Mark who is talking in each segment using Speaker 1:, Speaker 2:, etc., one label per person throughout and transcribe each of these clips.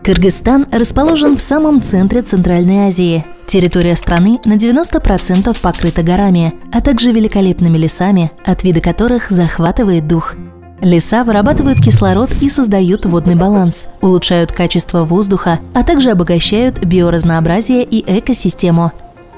Speaker 1: Кыргызстан расположен в самом центре Центральной Азии. Территория страны на 90% покрыта горами, а также великолепными лесами, от вида которых захватывает дух. Леса вырабатывают кислород и создают водный баланс, улучшают качество воздуха, а также обогащают биоразнообразие и экосистему.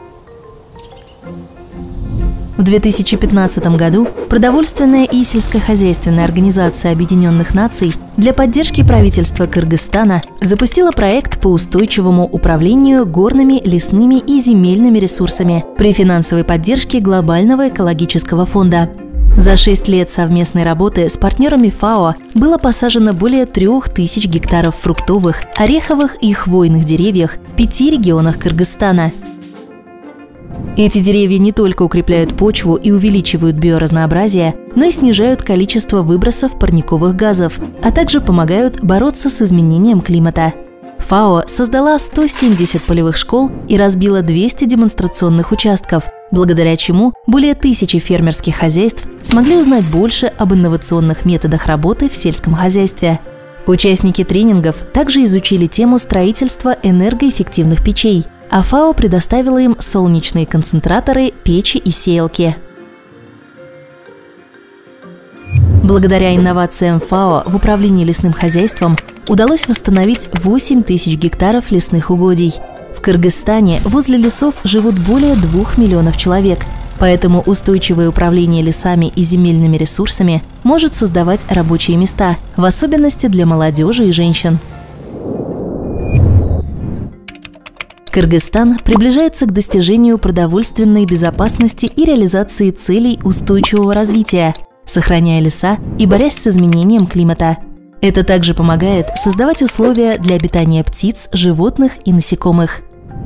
Speaker 1: В 2015 году Продовольственная и сельскохозяйственная организация Объединенных Наций для поддержки правительства Кыргызстана запустила проект по устойчивому управлению горными, лесными и земельными ресурсами при финансовой поддержке Глобального экологического фонда. За 6 лет совместной работы с партнерами ФАО было посажено более 3000 гектаров фруктовых, ореховых и хвойных деревьев в 5 регионах Кыргызстана. Эти деревья не только укрепляют почву и увеличивают биоразнообразие, но и снижают количество выбросов парниковых газов, а также помогают бороться с изменением климата. ФАО создала 170 полевых школ и разбила 200 демонстрационных участков, благодаря чему более 1000 фермерских хозяйств смогли узнать больше об инновационных методах работы в сельском хозяйстве. Участники тренингов также изучили тему строительства энергоэффективных печей, а ФАО предоставила им солнечные концентраторы, печи и сеялки. Благодаря инновациям ФАО в управлении лесным хозяйством удалось восстановить 8000 гектаров лесных угодий. В Кыргызстане возле лесов живут более 2 миллионов человек, поэтому устойчивое управление лесами и земельными ресурсами может создавать рабочие места, в особенности для молодежи и женщин. Кыргызстан приближается к достижению продовольственной безопасности и реализации целей устойчивого развития, сохраняя леса и борясь с изменением климата. Это также помогает создавать условия для обитания птиц, животных и насекомых.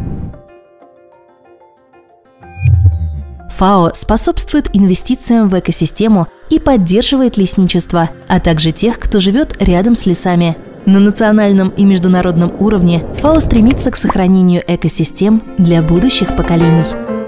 Speaker 1: ФАО способствует инвестициям в экосистему и поддерживает лесничество, а также тех, кто живет рядом с лесами. На национальном и международном уровне ФАО стремится к сохранению экосистем для будущих поколений.